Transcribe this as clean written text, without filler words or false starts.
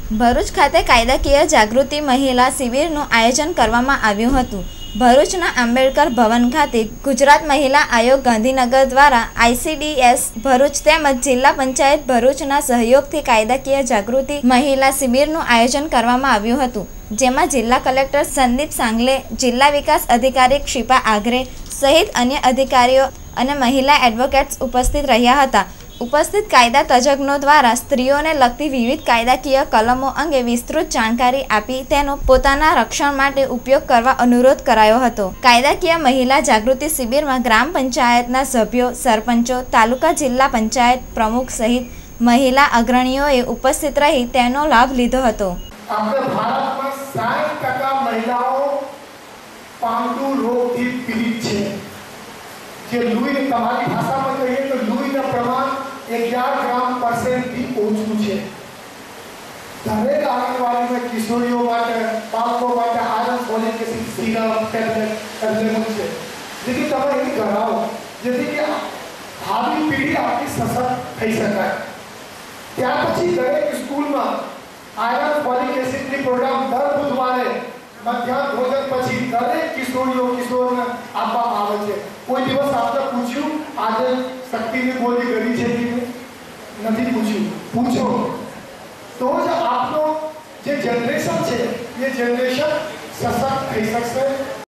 ભરૂચ ખાતે કાયદાકીય જાગૃતિ મહિલા શિબિરનું આયોજન કરવામાં આવ્યું હતું। ભરૂચના આંબેડકર ભવન ખાતે ગુજરાત મહિલા આયોગ ગાંધીનગર દ્વારા ICDS ભરૂચ તેમજ જિલ્લા પંચાયત ભરૂચના સહયોગથી કાયદાકીય જાગૃતિ મહિલા શિબિરનું આયોજન કરવામાં આવ્યું હતું, જેમાં જિલ્લા કલેક્ટર સંદીપ સાંગલે, જિલ્લા વિકાસ અધિકારી ક્ષિપા આઘરે સહિત અન્ય અધિકારીઓ અને મહિલા એડવોકેટ્સ ઉપસ્થિત રહ્યા હતા। ઉપસ્થિત કાયદા તજજ્ઞો દ્વારા સ્ત્રીઓને લગતી વિવિધ કાયદાકીય કલમો અંગે વિસ્તૃત જાણકારી આપી તેનો પોતાના રક્ષણ માટે ઉપયોગ કરવા અનુરોધ કરાયો હતો। કાયદાકીય મહિલા જાગૃતિ શિબિરમાં ગ્રામ પંચાયતના સભ્યો, સરપંચો, તાલુકા જિલ્લા પંચાયત પ્રમુખ સહિત મહિલા અગ્રણીઓએ ઉપસ્થિત રહી તેનો લાભ લીધો હતો। આપણે ભારતમાં 60% મહિલાઓ પાંડુ રોગથી પીડિત છે। જે લુઈ તમારી ભાષામાં કહીએ તો લુઈનું પ્રમાણ 11% થી ઓછું છે। દરેક આંગણવાડીમાં કિશોરીઓ માટે, બાળકો માટે iron folic acid syrup tablet available છે, જેથી તમે એને કરાવો, જેથી કે ભાવિ પેઢી આપણી સશક્ત થઈ શકાય। ત્યાર પછી દરેક સ્કૂલમાં આયરન ફોલિક એસિડની પ્રોગ્રામ દર બુધવારે મધ્યાહન ભોજન પછી દરેક કિશોરને આપવામાં આવે છે। કોઈ દિવસ આપણે પૂછ્યું આજે શક્તિની ગોળી ગળી છે કે નથી પૂછ્યું? પૂછો તો જ આપણો જે જનરેશન છે એ જનરેશન સશક્ત થઈ શકશે।